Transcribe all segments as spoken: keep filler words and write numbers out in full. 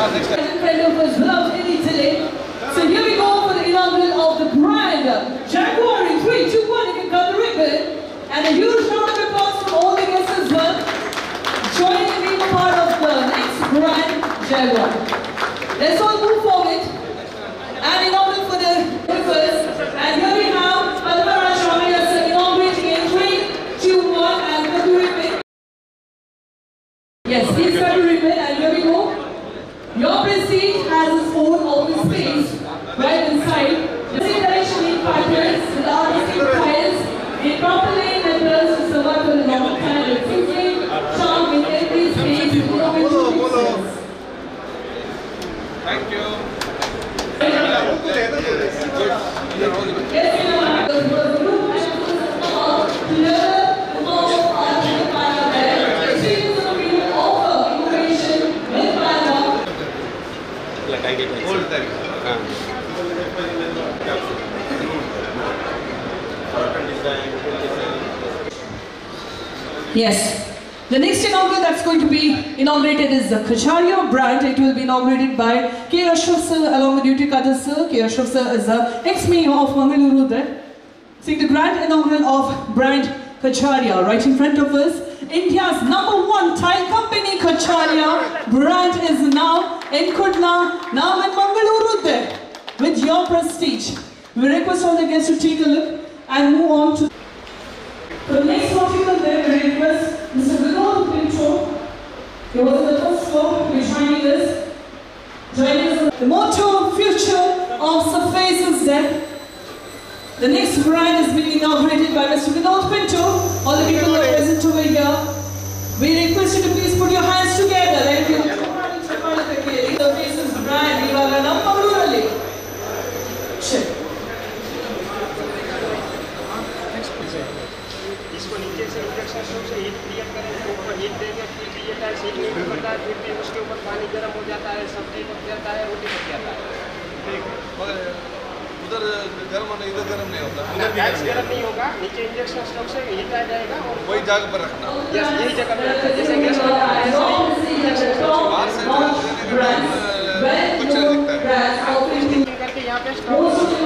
friend of us without any delay. So here we go for the inaugural of the brand Jaguar. In three, two, one, you can cut the ribbon. And a huge round of applause from all the guests as well. Joining and being a part of the next brand Jaguar. Let's all move forward. And inaugural for the ribbons. And here we have Alvaraj Ramaya sir inaugurating in three, two, one, and cut the ribbon. Yes, please cut the ribbon, and here we go. Your prestige has its own open space right inside. The direction in factors with artistic tiles, in proper lane methods to survive for a long time, with thinking, charm in every space, with innovation pixels. Thank you. Yes, you know, the group has to learn more artistic panel there. Experience of being offer innovation with panel. Like I get all time. Yes. The next inaugural that's going to be inaugurated is the Kacharia brand. It will be inaugurated by K. Ashraf sir along with Duty Cutter sir. K. Ashraf sir is the ex-mayor of Mangaluru there. Seeing the grand inaugural of brand Kacharia right in front of us. India's number one tile company, Kacharia brand, is now in Kudla, now in Mangaluru there with your prestige. We request all the guests to take a look and move on to the next article there. We request Mister Vinod Pinto. He was in the first floor, will be joining us. Joining us. The motto, future of surface is there. The next brand is being inaugurated by Mister Vinod Pinto. All the people who are present over here, we request you to please put your hands together. Thank you. Surfaces brand, we are an Mangaluru. Check. इसको नीचे से injection से heat create करें तो ऊपर heat देंगे फिर ये टाइम हीट नहीं करता है फिर भी उसके ऊपर पानी गर्म हो जाता है सब्जी पक जाता है रोटी पक जाता है ठीक मगर उधर गर्म होने इधर गर्म नहीं होता उधर गैस गर्म नहीं होगा नीचे इंजेक्शन स्टोव से हीट आ जाएगा और वही जगह पर रखना यस यही जगह पे रखना जैसे गैस बाहर से कुछ नहीं दिखता है करके यहाँ पे stove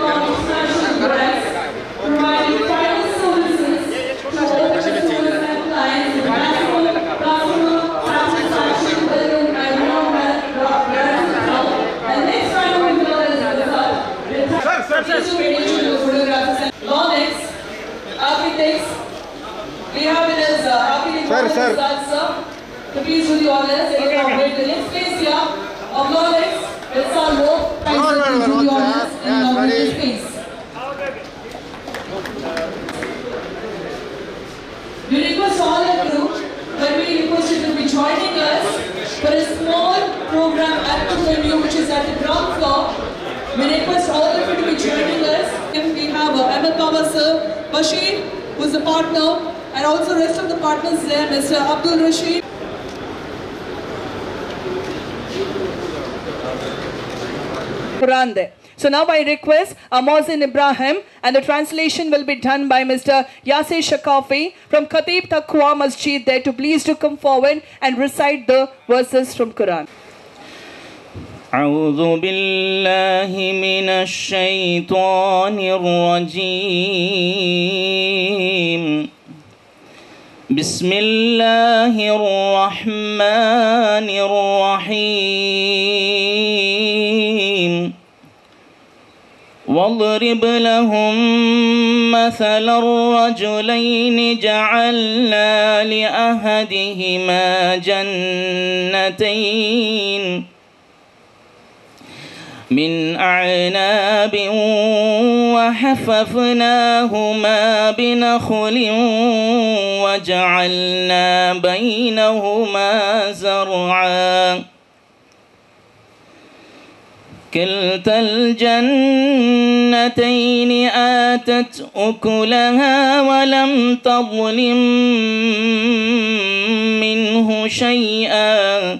Lawnex, architects, we have it as uh, architect sir, sir. So please do the honors and inaugurate the next space here of Lawnex. Let's all vote. Please do the honors and inaugurate the space. We request all of you, but we request you to be joining us for a small program at the venue which is at the ground floor. We request all of you to be joining us. If we have uh, Ahmed Baba sir, Bashir, who is a partner, and also the rest of the partners there, Mister Abdul Rashid. Quran there. So now I request Amazin Ibrahim, and the translation will be done by Mister Yasir Shakafi from Khatib Taqwa Masjid there to please to come forward and recite the verses from Quran. أعوذ بالله من الشيطان الرجيم بسم الله الرحمن الرحيم واضرب لهم مثل الرجلين جعلنا لأحدهما جنتين من أعناب وحففناهما بنخل وجعلنا بينهما زرعا كلتا الجنتين آتت أكلها ولم تظلم منه شيئا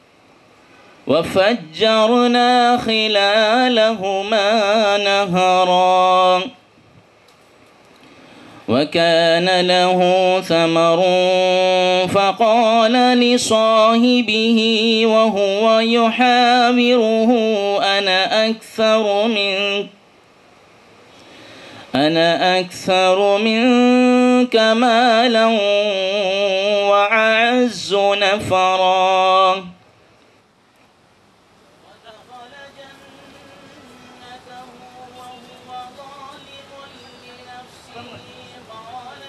وفجرنا خلالهما نهرا وكان له ثمر فقال لصاحبه وهو يحاوره أنا أكثر منك أنا أكثر منك مالا وأعز نفرا ودخل جنته وهو ظالم لنفسه قال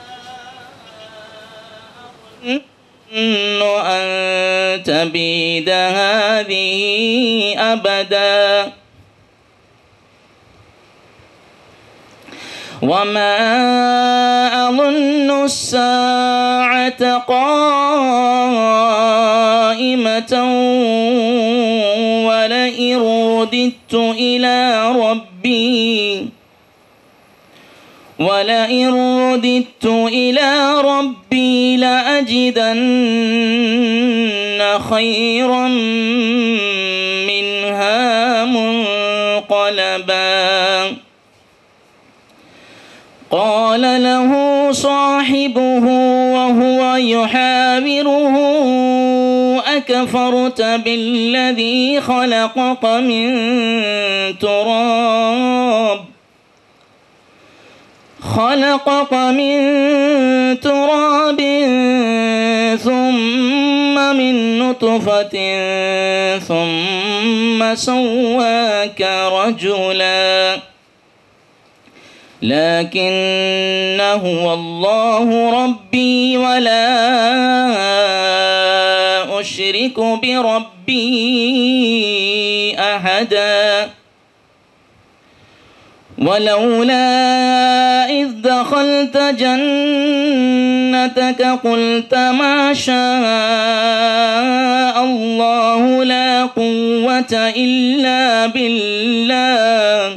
ما أظن أن تبيد هذه أبدا وما أظن الساعة قائمة ولئن رددت إلى ربي ولئن رددت إلى ربي لأجدن خيرا منها منقلبا قال له صاحبه وهو يحاوره أكفرت بالذي خلقك من تراب خلقك من تراب ثم من نطفة ثم سواك رجلا لكن هو الله ربي ولا أشرك بربي أحدا ولولا إذ دخلت جنتك قلت ما شاء الله لا قوة إلا بالله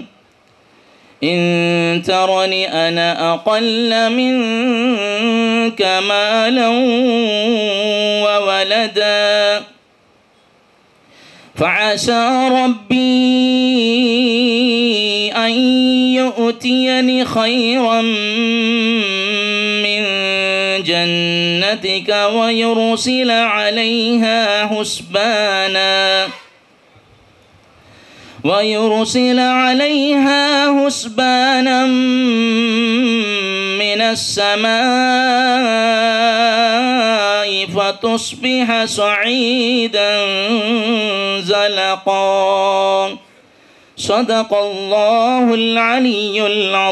إن ترني أنا أقل منك مالا وولدا فعسى ربي أن يؤتيني خيرا من جنتك ويرسل عليها حسبانا ويرسل عليها حسبانا من السماء فتصبح صعيدا زلقا صدق الله العلي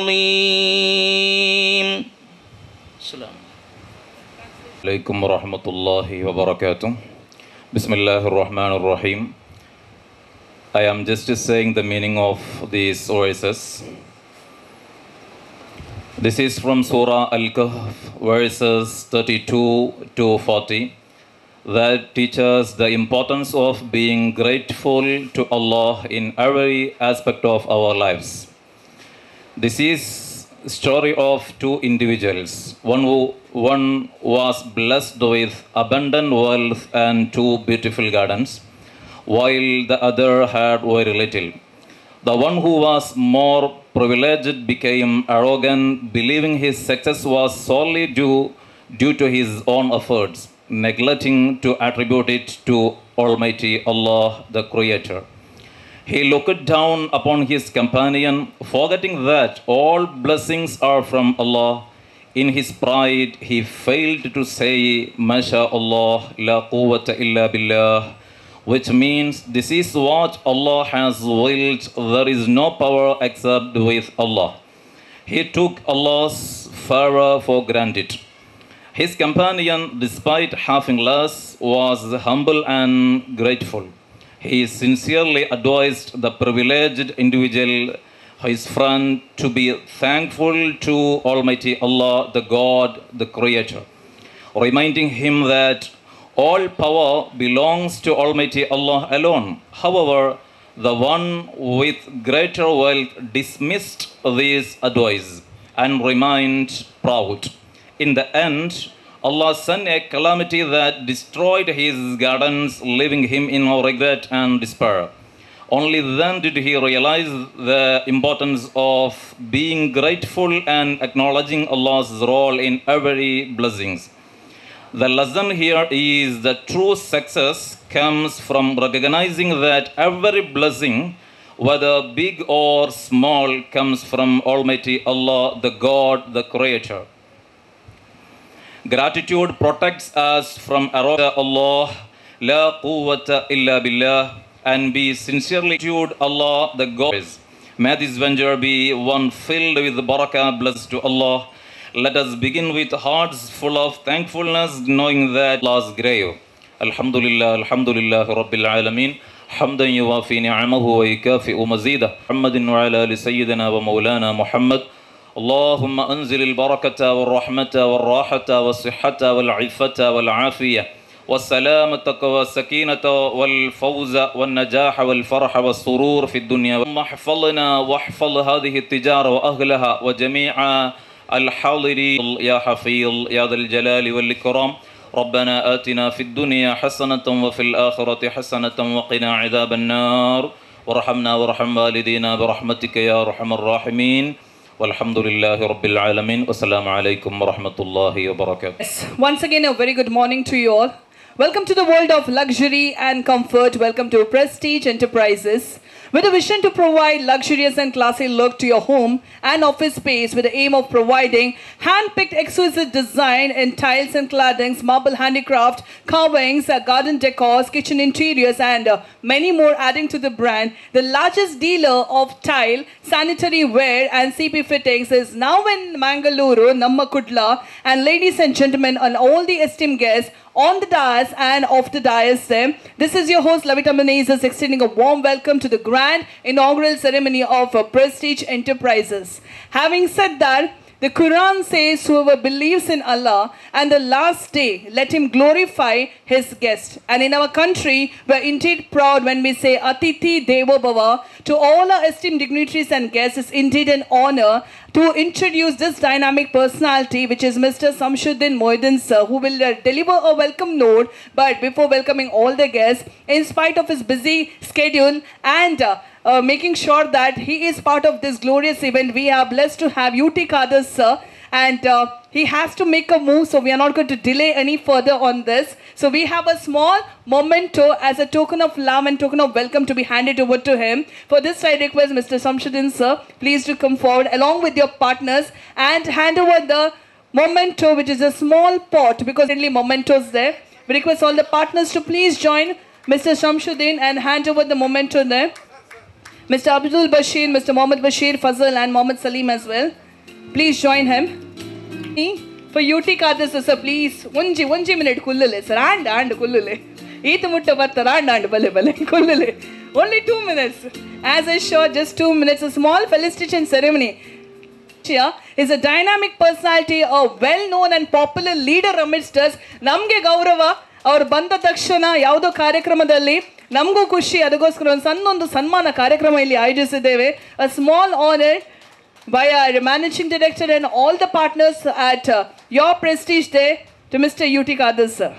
العظيم. السلام عليكم ورحمة الله وبركاته. بسم الله الرحمن الرحيم. I am just saying the meaning of these verses. This is from Surah Al-Kahf, verses thirty-two to forty, that teaches the importance of being grateful to Allah in every aspect of our lives. This is a story of two individuals. One who one was blessed with abundant wealth and two beautiful gardens, while the other had very little. The one who was more privileged became arrogant, believing his success was solely due, due to his own efforts, neglecting to attribute it to Almighty Allah, the Creator. He looked down upon his companion, forgetting that all blessings are from Allah. In his pride, he failed to say, Masha Allah, la quwwata illa billah, which means this is what Allah has willed, there is no power except with Allah. He took Allah's favor for granted. His companion, despite having less, was humble and grateful. He sincerely advised the privileged individual, his friend, to be thankful to Almighty Allah, the God, the Creator, reminding him that all power belongs to Almighty Allah alone. However, the one with greater wealth dismissed this advice and remained proud. In the end, Allah sent a calamity that destroyed his gardens, leaving him in regret and despair. Only then did he realize the importance of being grateful and acknowledging Allah's role in every blessings. The lesson here is that true success comes from recognizing that every blessing, whether big or small, comes from Almighty Allah, the God, the Creator. Gratitude protects us from error. Allah, la quwwata illa billah, and be sincerely gratitude Allah, the God. May this venture be one filled with barakah, blessed to Allah. Let us begin with hearts full of thankfulness, knowing that Allah's grave. Alhamdulillah, alhamdulillah, Rabbil Alameen. Hamdan yuwafi ni'amahu wa yukafi'u mazidah. Muhammadin wa ala ali sayyidina wa maulana Muhammad. Allahumma anzil al-barakata wal-rahmata wal-rahata wal-sihhata wal-'iffata wal-'afiyah والسلامة والسكينة والفوز والنجاح والفرح والسرور في الدنيا. اللهم احفظنا واحفظ هذه التجارة وأهلها وجميع الحاضرين يا حفيظ يا ذا الجلال والإكرام. ربنا آتنا في الدنيا حسنة وفي الآخرة حسنة وقنا عذاب النار وارحمنا وارحم والدينا برحمتك يا أرحم الراحمين والحمد لله رب العالمين والسلام عليكم ورحمة الله وبركاته. Yes. Once again, a very good morning to you all. Welcome to the world of luxury and comfort. Welcome to Prestige Enterprises. With a vision to provide luxurious and classy look to your home and office space with the aim of providing hand-picked exquisite design in tiles and claddings, marble handicraft, carvings, uh, garden decors, kitchen interiors and uh, many more, adding to the brand. The largest dealer of tile, sanitary ware and C P fittings is now in Mangaluru, Nammakudla. And ladies and gentlemen and all the esteemed guests on the dais and off the dais there, this is your host Lavita Menezes extending a warm welcome to the grand inaugural ceremony of uh, Prestige Enterprises. Having said that, the Quran says whoever believes in Allah and the last day, let him glorify his guest. And in our country, we're indeed proud when we say Atithi Devo Bhava. To all our esteemed dignitaries and guests, it's indeed an honor to introduce this dynamic personality, which is Mister Samshuddin Moiddin sir, who will uh, deliver a welcome note. But before welcoming all the guests, in spite of his busy schedule and uh, uh, making sure that he is part of this glorious event, we are blessed to have U T Qadir sir. And uh, he has to make a move, so we are not going to delay any further on this. So we have a small memento as a token of love and token of welcome to be handed over to him. For this, I request Mister Samshuddin sir, please to come forward along with your partners and hand over the memento, which is a small pot, because only mementos there. We request all the partners to please join Mister Samshuddin and hand over the memento there. Mister Abdul Bashir, Mister Mohammed Bashir, Fazal and Mohammed Salim as well. Please join him. For U T Qadir sir, please, onji onji minute kullule sir, and and kullule. Eat mutta vatta and and bale bale kullule. Only two minutes. As I show, just two minutes. A small felicitation ceremony. Here is a dynamic personality, a well-known and popular leader amidst us. Namge Gaurava, our Banda Takshana, Yaudo Karyakramadalli. Namgu Kushi, Adagoskar, Sannondu Sanmana Karyakrama illi ayojisideve. A small honor by our managing director and all the partners at uh, your Prestige Day to Mister U T Qadir sir.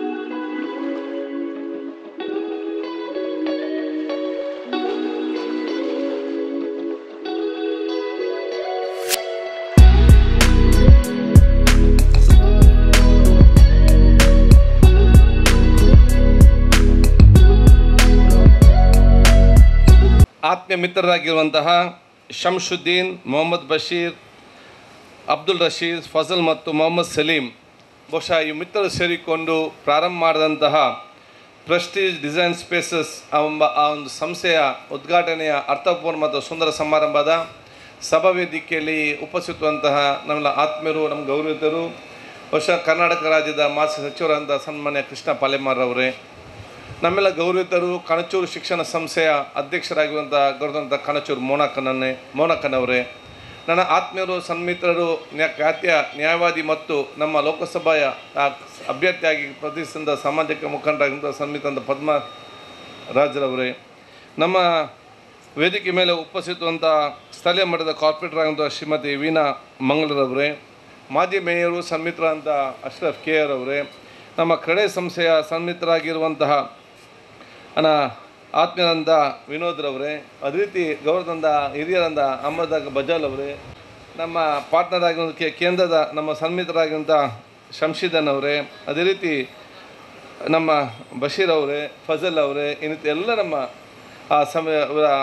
ಆತ್ಮೀಯ ಮಿತ್ರರಾಗಿರುವಂತಹ ಶಂಶುದ್ದೀನ್, ಮೊಹಮ್ಮದ್ ಬಶೀರ್, ಅಬ್ದುಲ್ ರಶೀದ್, ಫಜಲ್ ಮತ್ತು ಮೊಹಮ್ಮದ್ ಸಲೀಂ ಬಹುಶಃ ಈ ಮಿತ್ರರು ಸೇರಿಕೊಂಡು ಪ್ರಾರಂಭ ಮಾಡಿದಂತಹ Prestige design spaces ಎಂಬ ಆ ಒಂದು ಸಂಸ್ಥೆಯ ಉದ್ಘಾಟನೆಯ ಅರ್ಥಪೂರ್ಣ ಮತ್ತು ಸುಂದರ ಸಮಾರಂಭದ ಸಭಾವೇದಿಕೆಯಲ್ಲಿ ಉಪಸ್ಥಿತವಂತಹ ನಮ್ಮೆಲ್ಲ ಆತ್ಮೀಯರು, ನಮ್ಮ ಗೌರವಿತರು, ಬಹುಶಃ ಕರ್ನಾಟಕ ರಾಜ್ಯದ ಮಾಜಿ ಸಚಿವರಾದಂಥ ಸನ್ಮಾನ್ಯ ಕೃಷ್ಣ ಪಾಲೆಮಾರ್ರವರೇ, ನಮ್ಮೆಲ್ಲ ಗೌರವಿತರು, ಕಣಚೂರು ಶಿಕ್ಷಣ ಸಂಸ್ಥೆಯ ಅಧ್ಯಕ್ಷರಾಗಿರುವಂಥ ಗೌರವಂತ ಕಣಚೂರು ಮೋನಕ್ಕನನ್ನೇ ಮೋನಕ್ಕನವರೇ, ನನ್ನ ಆತ್ಮೀಯರು, ಸನ್ಮಿತ್ರರು, ನ್ಯಾ ಖ್ಯಾತಿಯ ನ್ಯಾಯವಾದಿ ಮತ್ತು ನಮ್ಮ ಲೋಕಸಭೆಯ ಅಭ್ಯರ್ಥಿಯಾಗಿ ಪ್ರತಿಷ್ಠಿತ ಸಾಮಾಜಿಕ ಮುಖಂಡರಾಗಿದ್ದ ಸನ್ಮಿತ ಪದ್ಮ ರಾಜ್ರವರೇ, ನಮ್ಮ ವೇದಿಕೆ ಮೇಲೆ ಉಪಸ್ಥಿತವಂಥ ಸ್ಥಳೀಯ ಮಟ್ಟದ ಕಾರ್ಪೊರೇಟರ್ ಆಗಿದ್ದ ಶ್ರೀಮತಿ ವೀಣಾ ಮಂಗಳರವರೇ, ಮಾಜಿ ಮೇಯರು ಸನ್ಮಿತ್ರ ಅಂತ ಅಶ್ರಫ್ ಕೆ ಆರ್ ಅವರೇ, ನಮ್ಮ ಕ್ರೀಡೆ ಸಂಸ್ಥೆಯ ಸನ್ಮಿತರಾಗಿರುವಂತಹ ಅನ ಆತ್ಮೀಯರಂದ ವಿನೋದ್ರವರೇ, ಅದೇ ರೀತಿ ಗೌರವದಂದ ಹಿರಿಯರಂದ ಅಹಮದ್ ಬಜಾಲ್ ಅವರೇ, ನಮ್ಮ ಪಾರ್ಟ್ನರ್ ಆಗಿರುವಂಥ ಕೆ ಕೇಂದ್ರದ ನಮ್ಮ ಸನ್ಮಿತರಾಗಿರುವಂಥ ಶಂಶೀದನ್ ಅವರೇ, ಅದೇ ರೀತಿ ನಮ್ಮ ಬಶೀರ್ ಅವರೇ, ಫಜಲ್ ಅವರೇ, ಇನ್ನಿತ ಎಲ್ಲ ನಮ್ಮ ಆ ಸಮಯ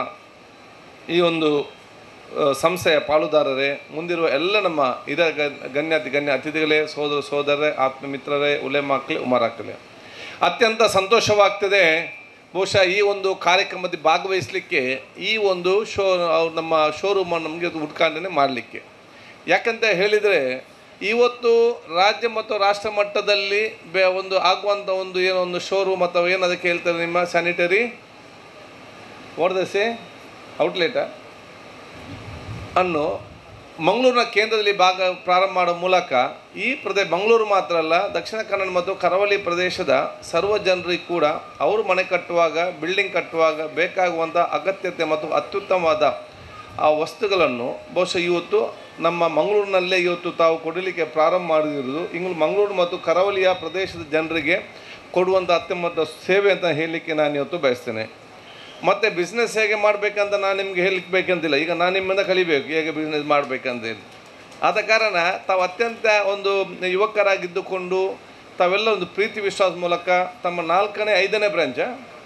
ಈ ಒಂದು ಸಂಸ್ಥೆಯ ಪಾಲುದಾರರೇ, ಮುಂದಿರುವ ಎಲ್ಲ ನಮ್ಮ ಇದ ಗಣ್ಯಾತಿ ಗಣ್ಯ ಅತಿಥಿಗಳೇ, ಸೋದರ ಸೋದರರೇ, ಆತ್ಮಮಿತ್ರರೇ, ಉಲೇಮಾಕ್ಲೆ ಉಮರಾಕ್ಲೆ, ಅತ್ಯಂತ ಸಂತೋಷವಾಗ್ತದೆ ಬಹುಶಃ ಈ ಒಂದು ಕಾರ್ಯಕ್ರಮದಲ್ಲಿ ಭಾಗವಹಿಸಲಿಕ್ಕೆ. ಈ ಒಂದು ಶೋ ನಮ್ಮ ಶೋರೂಮನ್ನು ನಮಗೆ ಉದ್ಘಾಟನೆ ಮಾಡಲಿಕ್ಕೆ ಯಾಕಂತ ಹೇಳಿದರೆ, ಇವತ್ತು ರಾಜ್ಯ ಮತ್ತು ರಾಷ್ಟ್ರ ಮಟ್ಟದಲ್ಲಿ ಬೆ ಒಂದು ಆಗುವಂಥ ಒಂದು ಏನೋ ಒಂದು ಶೋರೂಮ್ ಅಥವಾ ಏನು ಅದಕ್ಕೆ ಹೇಳ್ತಾರೆ ನಿಮ್ಮ ಸ್ಯಾನಿಟರಿ ಓರ್ದಸೆ ಔಟ್ಲೆಟ ಅನ್ನು ಮಂಗಳೂರಿನ ಕೇಂದ್ರದಲ್ಲಿ ಭಾಗ ಪ್ರಾರಂಭ ಮಾಡೋ ಮೂಲಕ ಈ ಪ್ರದೇಶ ಮಂಗಳೂರು ಮಾತ್ರ ಅಲ್ಲ, ದಕ್ಷಿಣ ಕನ್ನಡ ಮತ್ತು ಕರಾವಳಿ ಪ್ರದೇಶದ ಸರ್ವ ಜನರಿಗೆ ಕೂಡ ಅವರು ಮನೆ ಕಟ್ಟುವಾಗ, ಬಿಲ್ಡಿಂಗ್ ಕಟ್ಟುವಾಗ ಬೇಕಾಗುವಂಥ ಅಗತ್ಯತೆ ಮತ್ತು ಅತ್ಯುತ್ತಮವಾದ ಆ ವಸ್ತುಗಳನ್ನು ಬಹುಶಃ ಇವತ್ತು ನಮ್ಮ ಮಂಗಳೂರಿನಲ್ಲೇ ಇವತ್ತು ತಾವು ಕೊಡಲಿಕ್ಕೆ ಪ್ರಾರಂಭ ಮಾಡಿರುವುದು ಇಂಗ್ಲೂ ಮಂಗಳೂರು ಮತ್ತು ಕರಾವಳಿಯ ಪ್ರದೇಶದ ಜನರಿಗೆ ಕೊಡುವಂಥ ಅತ್ಯುತ್ತಮ ಸೇವೆ ಅಂತ ಹೇಳಲಿಕ್ಕೆ ನಾನು ಇವತ್ತು ಬಯಸ್ತೇನೆ. ಮತ್ತು ಬಿಸ್ನೆಸ್ ಹೇಗೆ ಮಾಡಬೇಕಂತ ನಾನು ನಿಮಗೆ ಹೇಳಲಿಕ್ಕೆ ಬೇಕಂತಿಲ್ಲ, ಈಗ ನಾನು ನಿಮ್ಮಿಂದ ಕಲಿಬೇಕು ಹೇಗೆ ಬಿಸ್ನೆಸ್ ಮಾಡಬೇಕಂತೇಳಿ. ಆದ ಕಾರಣ ತಾವು ಅತ್ಯಂತ ಒಂದು ಯುವಕರಾಗಿದ್ದುಕೊಂಡು ತಾವೆಲ್ಲ ಒಂದು ಪ್ರೀತಿ ವಿಶ್ವಾಸ ಮೂಲಕ ತಮ್ಮ ನಾಲ್ಕನೇ ಐದನೇ ಬ್ರಾಂಚ್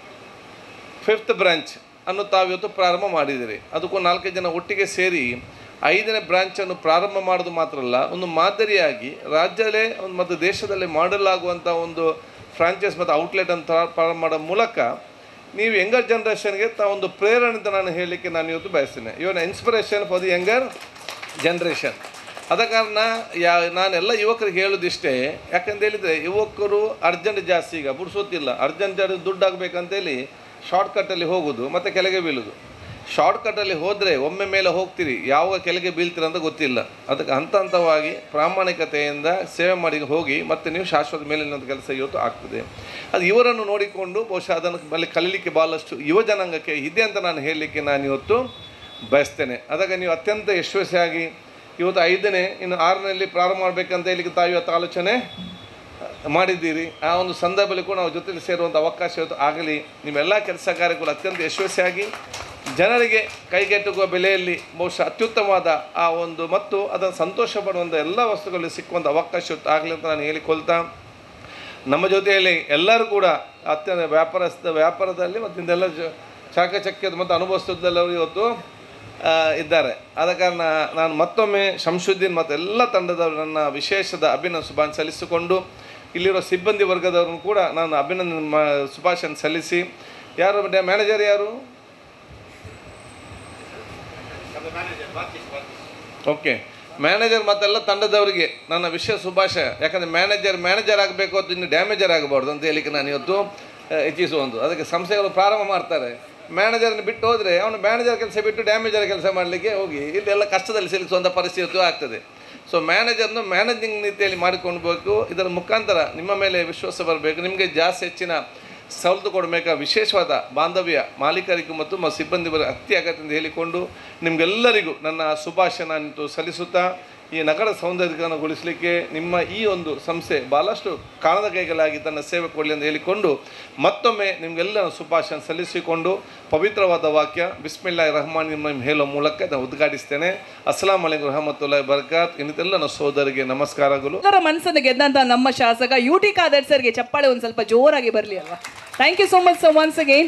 ಫಿಫ್ತ್ ಬ್ರಾಂಚ್ ಅನ್ನು ತಾವು ಇವತ್ತು ಪ್ರಾರಂಭ ಮಾಡಿದ್ದೀರಿ. ಅದಕ್ಕೂ ನಾಲ್ಕೈದು ಜನ ಒಟ್ಟಿಗೆ ಸೇರಿ ಐದನೇ ಬ್ರಾಂಚನ್ನು ಪ್ರಾರಂಭ ಮಾಡೋದು ಮಾತ್ರ ಅಲ್ಲ, ಒಂದು ಮಾದರಿಯಾಗಿ ರಾಜ್ಯದಲ್ಲೇ ಒಂದು ಮತ್ತು ದೇಶದಲ್ಲಿ ಮಾಡಲಾಗುವಂಥ ಒಂದು ಫ್ರಾಂಚೈಸ್ ಮತ್ತು ಔಟ್ಲೆಟ್ ಅಂತ ಪ್ರಾರಂಭ ಮಾಡೋ ಮೂಲಕ ನೀವು ಯಂಗರ್ ಜನ್ರೇಷನ್ಗೆ ತಾ ಒಂದು ಪ್ರೇರಣೆ ಅಂತ ನಾನು ಹೇಳಲಿಕ್ಕೆ ನಾನು ಇವತ್ತು ಬಯಸ್ತೇನೆ. Even inspiration for the younger generation. ಆದ ಕಾರಣ ಯಾ ನಾನೆಲ್ಲ ಯುವಕರಿಗೆ ಹೇಳೋದಿಷ್ಟೇ, ಯಾಕಂತ ಹೇಳಿದರೆ ಯುವಕರು ಅರ್ಜೆಂಟ್ ಜಾಸ್ತಿ, ಈಗ ಬುಡ್ಸೋತಿಲ್ಲ, ಅರ್ಜೆಂಟ್ ದುಡ್ಡು ಆಗಬೇಕಂತೇಳಿ ಶಾರ್ಟ್ಕಟ್ಟಲ್ಲಿ ಹೋಗೋದು ಮತ್ತು ಕೆಳಗೆ ಬೀಳೋದು. ಶಾರ್ಟ್ಕಟ್ಟಲ್ಲಿ ಹೋದರೆ ಒಮ್ಮೆ ಮೇಲೆ ಹೋಗ್ತೀರಿ, ಯಾವಾಗ ಕೆಳಗೆ ಬೀಳ್ತೀರ ಅಂತ ಗೊತ್ತಿಲ್ಲ. ಅದಕ್ಕೆ ಹಂತ ಹಂತವಾಗಿ ಪ್ರಾಮಾಣಿಕತೆಯಿಂದ ಸೇವೆ ಮಾಡಿ ಹೋಗಿ ಮತ್ತು ನೀವು ಶಾಶ್ವತ ಮೇಲಿನ ಕೆಲಸ ಇವತ್ತು ಆಗ್ತದೆ. ಅದು ಇವರನ್ನು ನೋಡಿಕೊಂಡು ಬಹುಶಃ ಅದನ್ನು ಅಲ್ಲಿ ಕಲೀಲಿಕ್ಕೆ ಭಾಳಷ್ಟು ಯುವ ಜನಾಂಗಕ್ಕೆ ಇದೆ ಅಂತ ನಾನು ಹೇಳಲಿಕ್ಕೆ ನಾನು ಇವತ್ತು ಬಯಸ್ತೇನೆ. ಅದಕ್ಕೆ ನೀವು ಅತ್ಯಂತ ಯಶಸ್ವಿಯಾಗಿ ಇವತ್ತು ಐದನೇ ಇನ್ನು ಆರನಲ್ಲಿ ಪ್ರಾರಂಭ ಮಾಡಬೇಕಂತ ಹೇಳಲಿಕ್ಕೆ ತಾವು ಇವತ್ತು ಆಲೋಚನೆ ಮಾಡಿದ್ದೀರಿ. ಆ ಒಂದು ಸಂದರ್ಭದಲ್ಲಿ ಕೂಡ ನಾವು ಜೊತೆಲಿ ಸೇರುವಂಥ ಅವಕಾಶ ಇವತ್ತು ಆಗಲಿ. ನಿಮ್ಮೆಲ್ಲ ಕೆಲಸ ಕಾರ್ಯಗಳು ಅತ್ಯಂತ ಯಶಸ್ವಿಯಾಗಿ ಜನರಿಗೆ ಕೈಗೆಟುಕುವ ಬೆಲೆಯಲ್ಲಿ ಬಹುಶಃ ಅತ್ಯುತ್ತಮವಾದ ಆ ಒಂದು ಮತ್ತು ಅದನ್ನು ಸಂತೋಷ ಪಡುವಂಥ ಎಲ್ಲ ವಸ್ತುಗಳಲ್ಲಿ ಸಿಕ್ಕುವಂಥ ಅವಕಾಶ ಇವತ್ತು ಆಗಲಿ ಅಂತ ನಾನು ಹೇಳಿಕೊಳ್ತಾ, ನಮ್ಮ ಜೊತೆಯಲ್ಲಿ ಎಲ್ಲರೂ ಕೂಡ ಅತ್ಯಂತ ವ್ಯಾಪಾರಸ್ಥ ವ್ಯಾಪಾರದಲ್ಲಿ ಮತ್ತು ಇಂದೆಲ್ಲ ಜ ಚಾಕಚಕ್ಯದ ಮತ್ತು ಅನುಭವಿಸಿದ್ದೆಲ್ಲರೂ ಇವತ್ತು ಇದ್ದಾರೆ. ಆದ ಕಾರಣ ನಾನು ಮತ್ತೊಮ್ಮೆ ಶಂಶುದ್ದೀನ್ ಮತ್ತು ಎಲ್ಲ ತಂಡದವರು ನನ್ನ ವಿಶೇಷದ ಅಭಿನಂದನೆ ಶುಭಾಶಯ ಸಲ್ಲಿಸಿಕೊಂಡು, ಇಲ್ಲಿರೋ ಸಿಬ್ಬಂದಿ ವರ್ಗದವ್ರನ್ನು ಕೂಡ ನಾನು ಅಭಿನಂದನೆ ಶುಭಾಶಯ ಸಲ್ಲಿಸಿ, ಯಾರು ಮ್ಯಾನೇಜರ್ ಯಾರು ಓಕೆ ಮ್ಯಾನೇಜರ್ ಮತ್ತೆಲ್ಲ ತಂಡದವರಿಗೆ ನನ್ನ ವಿಶೇಷ ಶುಭಾಶಯ. ಯಾಕಂದರೆ ಮ್ಯಾನೇಜರ್ ಮ್ಯಾನೇಜರ್ ಆಗಬೇಕು ಅದು ಇನ್ನು ಡ್ಯಾಮೇಜರ್ ಆಗಬಾರ್ದು ಅಂತ ಹೇಳಿಕ್ಕೆ ನಾನು ಇವತ್ತು ಇಚ್ಛಿಸುವಂಥದ್ದು. ಅದಕ್ಕೆ ಸಂಸ್ಥೆಗಳು ಪ್ರಾರಂಭ ಮಾಡ್ತಾರೆ, ಮ್ಯಾನೇಜರ್ನ ಬಿಟ್ಟು ಹೋದರೆ ಅವನು ಮ್ಯಾನೇಜರ್ ಕೆಲಸ ಬಿಟ್ಟು ಡ್ಯಾಮೇಜರ್ ಕೆಲಸ ಮಾಡಲಿಕ್ಕೆ ಹೋಗಿ ಇಲ್ಲೆಲ್ಲ ಕಷ್ಟದಲ್ಲಿ ಸಿಲುಕಿಸುವಂಥ ಪರಿಸ್ಥಿತಿ ಆಗ್ತದೆ. ಸೊ ಮ್ಯಾನೇಜರ್ನು ಮ್ಯಾನೇಜಿಂಗ್ ನೀತಿಯಲ್ಲಿ ಮಾಡಿಕೊಳ್ಬೇಕು. ಇದರ ಮುಖಾಂತರ ನಿಮ್ಮ ಮೇಲೆ ವಿಶ್ವಾಸ ಬರಬೇಕು, ನಿಮಗೆ ಜಾಸ್ತಿ ಹೆಚ್ಚಿನ ಸವಲತ್ತು ಕೊಡಬೇಕಾ ವಿಶೇಷವಾದ ಬಾಂಧವ್ಯ ಮಾಲೀಕರಿಗೂ ಮತ್ತು ಮ ಸಿಬ್ಬಂದಿ ಬರ ಅತಿ ಅಗತ್ಯ ಅಂತ ಹೇಳಿಕೊಂಡು ನಿಮಗೆಲ್ಲರಿಗೂ ನನ್ನ ಶುಭಾಶಯ ನಾನು ಸಲ್ಲಿಸುತ್ತಾ, ಈ ನಗರ ಸೌಂದರ್ಯೀಕರಣಗೊಳಿಸಲಿಕ್ಕೆ ನಿಮ್ಮ ಈ ಒಂದು ಸಂಸ್ಥೆ ಭಾಳಷ್ಟು ಕಾಣದ ಕೈಗಳಾಗಿ ತನ್ನ ಸೇವೆ ಕೊಡಲಿ ಅಂತ ಹೇಳಿಕೊಂಡು ಮತ್ತೊಮ್ಮೆ ನಿಮಗೆಲ್ಲ ಶುಭಾಶಯ ಸಲ್ಲಿಸಿಕೊಂಡು ಪವಿತ್ರವಾದ ವಾಕ್ಯ ಬಿಸ್ಮಿಲ್ಲಾಹಿ ರಹಮಾನ್ ರಹೀಮ್ ಹೇಳೋ ಮೂಲಕ ನಾನು ಉದ್ಘಾಟಿಸ್ತೇನೆ. ಅಸ್ಸಲಾಂ ಅಲೈಕುಂ ರಹಮತುಲ್ಲಾಹಿ ಬರ್ಕಾತ್. ಇನ್ನಿತೆಲ್ಲ ನನ್ನ ಸೋದರಿಗೆ ನಮಸ್ಕಾರಗಳು. ಅದರ ಮನಸ್ಸನ್ನು ಗೆದ್ದಂತ ನಮ್ಮ ಶಾಸಕ ಯು ಟಿ ಖಾದರ್ ಸರ್ಗೆ ಚಪ್ಪಾಳೆ ಒಂದು ಸ್ವಲ್ಪ ಜೋರಾಗಿ ಬರಲಿ ಅಲ್ವಾ. Thank you so much sir once again.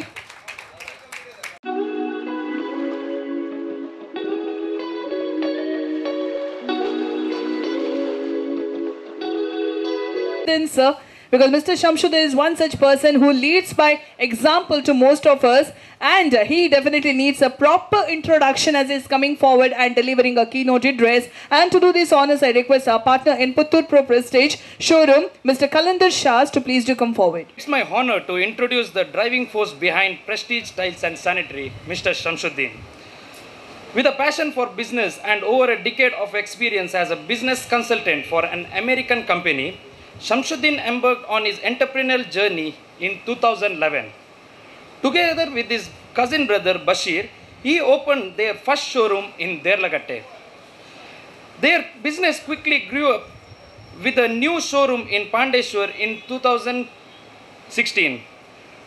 Sir, because Mister Shamshuddin is one such person who leads by example to most of us, and uh, he definitely needs a proper introduction as he is coming forward and delivering a keynote address. And to do this honors, I request our partner in Puttur Pro Prestige Showroom, Mister Kalandar Shahs, to please do come forward. It's my honor to introduce the driving force behind Prestige Tiles and Sanitary, Mister Shamshuddin. With a passion for business and over a decade of experience as a business consultant for an American company, Shamshuddin embarked on his entrepreneurial journey in two thousand eleven. Together with his cousin brother Bashir, he opened their first showroom in Derlagatte. Their business quickly grew up with a new showroom in Pandeshwar in two thousand sixteen.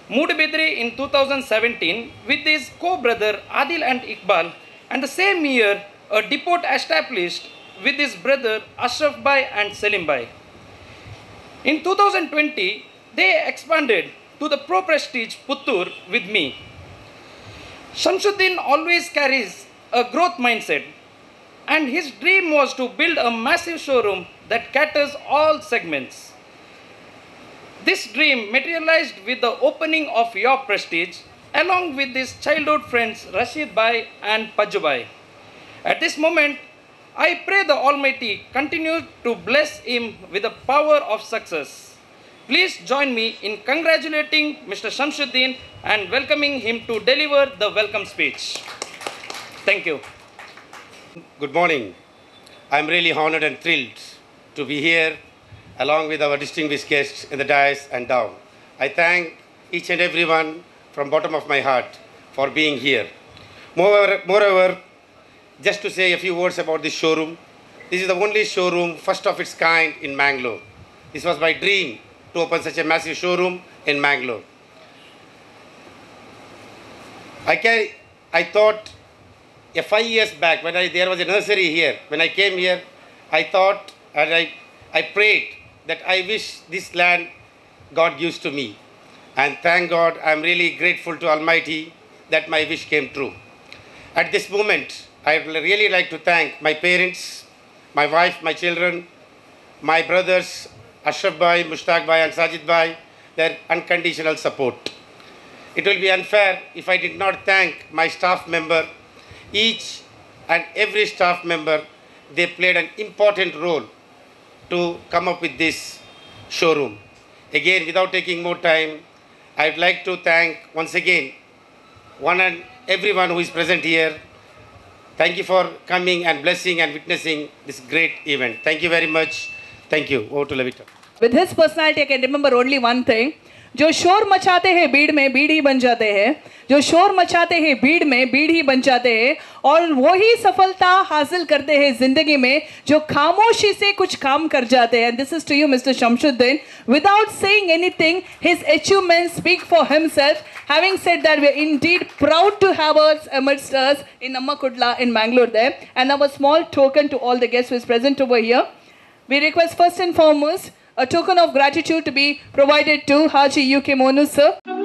Mudbidri in two thousand seventeen with his co-brother Adil and Iqbal, and the same year a depot established with his brother Ashraf Bhai and Selim Bhai. In two thousand twenty, they expanded to the Pro Prestige Puttur with me. Shamsuddin always carries a growth mindset, and his dream was to build a massive showroom that caters all segments. This dream materialized with the opening of Your Prestige along with his childhood friends Rashid Bhai and Paju Bhai. At this moment, I pray the Almighty continue to bless him with the power of success. Please join me in congratulating Mister Shamsuddin and welcoming him to deliver the welcome speech. Thank you. Good morning. I am really honored and thrilled to be here along with our distinguished guests in the dais and down. I thank each and everyone from bottom of my heart for being here. Moreover, moreover, just to say a few words about this showroom. This is the only showroom, first of its kind in Mangalore. This was my dream to open such a massive showroom in Mangalore. I, can, I thought uh, five years back when I, there was a nursery here, when I came here, I thought and I, I prayed that I wish this land God gives to me. And thank God, I am really grateful to Almighty that my wish came true. At this moment, I would really like to thank my parents, my wife, my children, my brothers, Ashraf Bhai, Mushtaq Bhai and Sajid Bhai, their unconditional support. It will be unfair if I did not thank my staff member. Each and every staff member, they played an important role to come up with this showroom. Again, without taking more time, I would like to thank once again one and everyone who is present here. Thank you for coming and blessing and witnessing this great event. Thank you very much. Thank you. Over to Levita. With his personality, I can remember only one thing. जो शोर मचाते हैं भीड़ में भीड़ ही बन जाते हैं, जो शोर मचाते हैं भीड़ में भीड़ ही बन जाते हैं, और वही सफलता हासिल करते हैं जिंदगी में जो खामोशी से कुछ काम कर जाते हैं. And this is to you, Mister Shamsuddin. Without saying anything, his achievements speak for himself. Having said that, we are indeed proud to have us amidst us in Ammakudla in Mangalore there. And our small token to all the guests who is present over here. We request first and foremost a token of gratitude to be provided to Haji U K Monu sir.